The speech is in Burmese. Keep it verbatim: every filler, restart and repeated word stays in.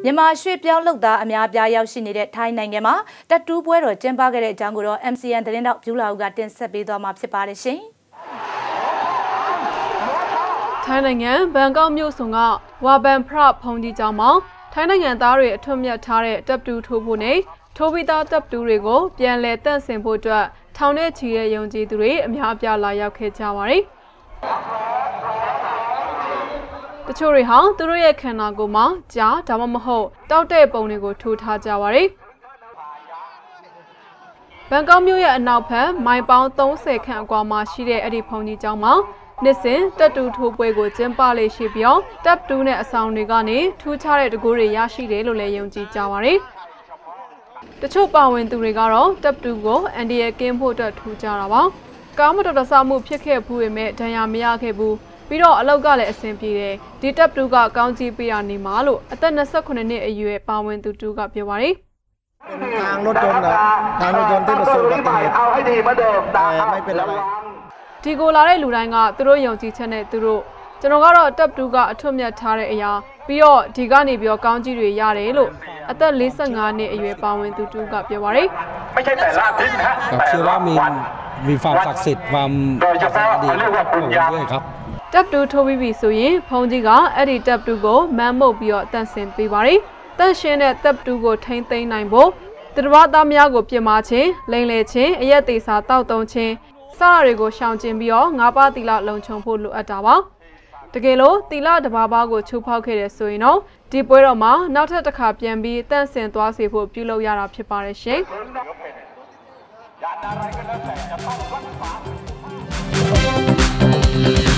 မြန်မာရွှေ့ပြောင်းလုပ်သားအများပြားရောက်ရှိနေတဲ့ထိုင်းနိုင်ငံမှာတက်တူးပွဲတော်ကျင်းပခဲ့တဲ့အကြောင်းကိုတော့ M C N သတင်းတောက်ဗျူလာဦးကတင်ဆက်ပေးသွားမှာဖြစ်ပါတယ်ရှင်။ထိုင်းနိုင်ငံဘန်ကောက်မြို့ဆောင်ကဝါဘန်ဖရဖုန်ကြီးကျောင်းမှာထိုင်းနိုင်ငံသားတွေအထွတ်မြတ်ထားတဲ့တပ်တူးထိုးဖို့နဲ့ထိုးပြီးသားတပ်တူးတွေကိုပြန်လည်တန့်စင်ဖို့အတွက်ထောင်ထဲချီတဲ့ယုံကြည်သူတွေအများအပြားလာရောက်ခဲ့ကြပါတယ်။တချို့တွေဟာသူတို့ရဲ့ခန္ဓာကိုယ်မှာကြားဒါမှမဟုတ်တောက်တဲ့ပုံတွေကိုထိုးထားကြပါတယ်။ဘန်ကောက်မြို့ရဲ့အနောက်ဘက်မိုင်ပေါင်းသုံးဆယ်ခန့်အကွာမှာရှိတဲ့အဲ့ဒီဖုန်ကြီးကျောင်းမှာနှစ်စဉ်တပ်တူထိုးပွဲကိုကျင်းပလေရှိပြီးတပ်တူနဲ့အဆောင်တွေကနေထူးခြားတဲ့တကူတွေရရှိတယ်လို့လည်းယုံကြည်ကြပါတယ်။တချို့ပါဝင်သူတွေကတော့တပ်တူကိုအန်ဒီရဲ့ကင်းဖို့အတွက်ထူးကြတာပါ။ကားမတော်တဆမှုဖြစ်ခဲ့ဘူးပေမဲ့ဒဏ်ရာမရခဲ့ဘူး။ပြီးတော့အလောက်ကလည်းအဆင်ပြေတယ်ဒီတပ်တူကကောင်းကြီးပေးရနေမှာလို့အသက်၂၉နှစ်အရွယ်ပါဝင်သူတူကပြောပါတယ်ทางรถยนต์นะทางรถยนต์ที่ประสบอุบัติเหตุไม่เป็นอะไรဒီကိုလာတဲ့လူတိုင်းကသူတို့ယုံကြည်ချက်နဲ့သူတို့ကျွန်တော်ကတော့တပ်တူကအထွတ်မြတ်ထားတဲ့အရာပြီးတော့ဒီကနေပြီးတော့ကောင်းကြီးတွေရတယ်လို့အသက်၄၅နှစ်အရွယ်ပါဝင်သူတူကပြောပါတယ်ไม่ใช่แต่ละอาทิตย์นะแต่ละวันมีความศักดิ์สิทธิ์ความโดยเฉพาะเขาเรียกว่าปุญญาครับတပ်တူထိုးပြီးပြီဆိုရင်ဖုန်ကြီးကအဲ့ဒီတပ်တူကိုမန်းမုတ်ပြီးတော့တန့်စင်ပေးပါတယ်တန့်ရှင်းတဲ့တပ်တူကိုထိမ့်သိမ်းနိုင်ဖို့တရဝသားများကိုပြစ်မှားခြင်းလိန်လေခြင်းအရက်သေးစာတောက်တုံခြင်းစတာတွေကိုရှောင်ကျဉ်ပြီးတော့ငါးပါးသီလလုံခြုံဖို့လိုအပ်တာပါတကယ်လို့သီလတစ်ပါးပါးကိုချိုးဖောက်ခဲ့တယ်ဆိုရင်တော့ဒီပွဲတော်မှာနောက်ထပ်တစ်ခါပြန်ပြီးတန့်စင်သွားစေဖို့ပြုလုပ်ရတာဖြစ်ပါတယ်ရှင်